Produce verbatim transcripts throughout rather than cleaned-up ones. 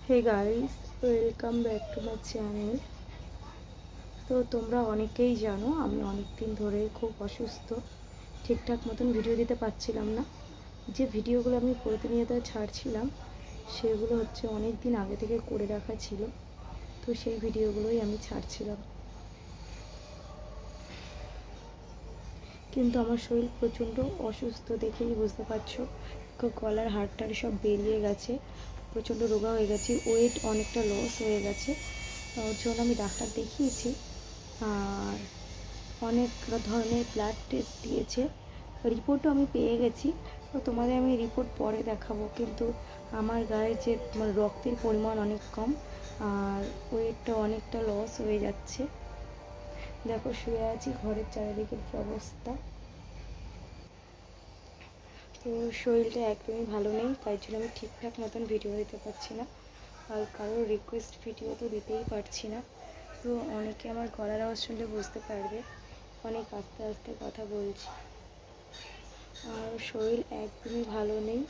Hey guys, welcome back to my channel. तो তোমরা অনেকেই জানো আমি অনেক দিন ধরে খুব অসুস্থ, ঠিকঠাক মতন ভিডিও দিতে পারছিলাম না। যে ভিডিওগুলো আমি প্রতিনিয়ত ছাড়ছিলাম সেগুলো হচ্ছে অনেক দিন আগে থেকে করে রাখা ছিল, তো সেই ভিডিওগুলোই আমি ছাড়ছিলাম। কিন্তু আমার শরীর প্রচণ্ড অসুস্থ, দেখেই বুঝতে পারছো। গলার হাড়টার সব বেরিয়ে গেছে, প্রচণ্ড রোগা হয়ে গেছে, ওয়েট অনেকটা লস হয়ে গেছে। ওর জন্য আমি ডাক্তার দেখিয়েছি আর অনেক ধরনের ব্লাড টেস্ট দিয়েছে, রিপোর্টও আমি পেয়ে গেছি। তো তোমাদের আমি রিপোর্ট পরে দেখাবো। কিন্তু আমার গায়ে যে রক্তের পরিমাণ অনেক কম আর ওয়েটটা অনেকটা লস হয়ে যাচ্ছে। দেখো শুয়ে আছি, ঘরের চারিদিকের কী অবস্থা। তো শরীরটা একদমই ভালো নেই, তাই জন্য আমি ঠিকঠাক মতন ভিডিও দিতে পারছি না আর কারোর রিকোয়েস্ট ভিডিও তো দিতেই পারছি না। তো অনেকে আমার গলার আওয়াজ শুনলে বুঝতে পারবে অনেক আস্তে আস্তে কথা বলছি আর শরীর একদমই ভালো নেই।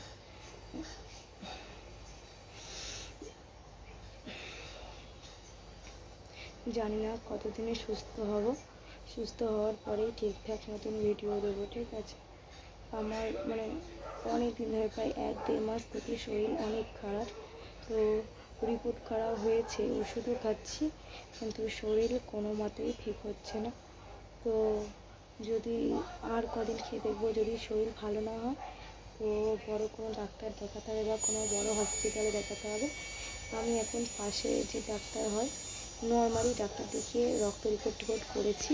জানি না কতদিনে সুস্থ হব, সুস্থ হওয়ার পরেই ঠিকঠাক মতন ভিডিও দেবো, ঠিক আছে। আমার মানে অনেক দিন ধরে প্রায় এক দেড় মাস থেকে শরীর অনেক খারাপ। তো রিপোর্ট করা হয়েছে, ওষুধও খাচ্ছি, কিন্তু শরীর কোনো মতেই ঠিক হচ্ছে না। তো যদি আর কদিন খেয়ে দেখবো, যদি শরীর ভালো না হয় তো বড় কোনো ডাক্তার দেখাতে হবে বা কোনো বড় হসপিটালে দেখাতে হবে। আমি এখন পাশে যে ডাক্তার হয় নর্মালি ডাক্তার দেখিয়ে রক্ত রিপোর্ট টিপোর্ট করেছি।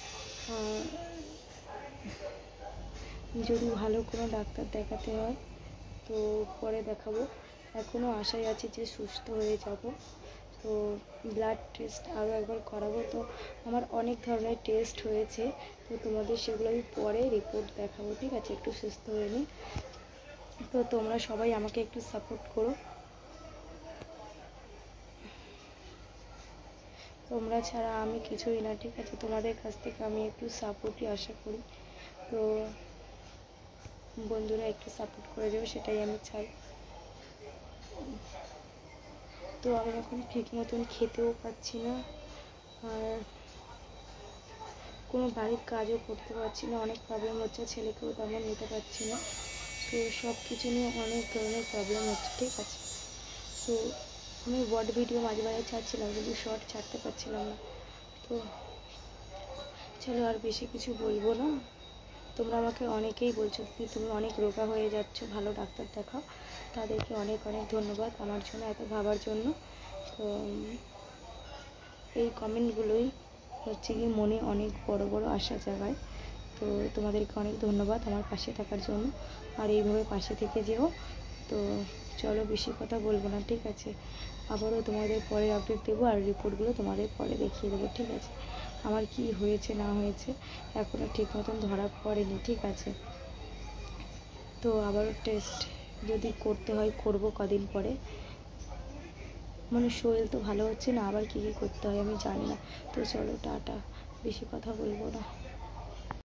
যদি ভালো কোনো ডাক্তার দেখাতে হয় তো পরে দেখাবো। এখনও আশায় আছি যে সুস্থ হয়ে যাব। তো ব্লাড টেস্ট আরও একবার করাবো। তো আমার অনেক ধরনের টেস্ট হয়েছে, তো তোমাদের সেগুলো আমি পরে রিপোর্ট দেখাবো, ঠিক আছে। একটু সুস্থ হয়ে নিই। তো তোমরা সবাই আমাকে একটু সাপোর্ট করো, তোমরা ছাড়া আমি কিছুই না, ঠিক আছে। তোমাদের কাছ থেকে আমি একটু সাপোর্টই আশা করি। তো বন্ধুরা একটু সাপোর্ট করে দেবে, সেটাই আমি চাই। তো আমি এখন ঠিক মতন খেতেও পাচ্ছি না আর কোনো বাড়ির কাজও করতে পারছি না, অনেক প্রবলেম হচ্ছে, ছেলেকেও তেমন নিতে পারছি না। তো সব কিছু নিয়ে অনেক ধরনের প্রবলেম হচ্ছে, ঠিক আছে। তো আমি বড় ভিডিও মাঝে মাঝে ছাড়ছিলাম, কিন্তু শর্ট ছাড়তে পারছিলাম না। তো চলো আর বেশি কিছু বলবো না। তোমরা আমাকে অনেকেই বলছো কি তুমি অনেক রোগা হয়ে যাচ্ছ, ভালো ডাক্তার দেখাও। তাদেরকে অনেক অনেক ধন্যবাদ আমার জন্য এত ভাবার জন্য। তো এই কমেন্টগুলোই হচ্ছে কি মনে অনেক বড় বড় আশা জাগায়। তো তোমাদেরকে অনেক ধন্যবাদ আমার পাশে থাকার জন্য, আর এইভাবে পাশে থেকে যেও। তো চলো বেশি কথা বলবো না, ঠিক আছে। আবারও তোমাদের পরে আপডেট দেবো আর রিপোর্টগুলো তোমাদের পরে দেখিয়ে দেবো, ঠিক আছে। আমার কি হয়েছে না হয়েছে এখনও ঠিক মতন ধরা পড়েনি, ঠিক আছে। তো আবারও টেস্ট যদি করতে হয় করব কদিন পরে। মানে শরীর তো ভালো হচ্ছে না, আবার কী কী করতে হয় আমি জানি না। তো চলো টাটা, বেশি কথা বলবো না।